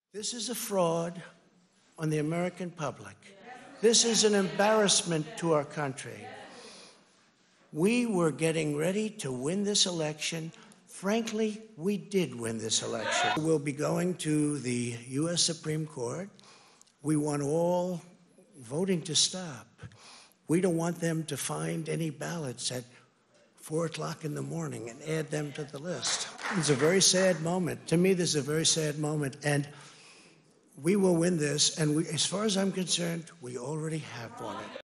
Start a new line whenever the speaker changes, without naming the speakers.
This is a fraud on the American public. This is an embarrassment to our country. We were getting ready to win this election. Frankly, we did win this election. We'll be going to the U.S. Supreme Court. We want all voting to stop. We don't want them to find any ballots at 4 o'clock in the morning and add them to the list. It's a very sad moment. To me, this is a very sad moment. And we will win this. And as far as I'm concerned, we already have won it.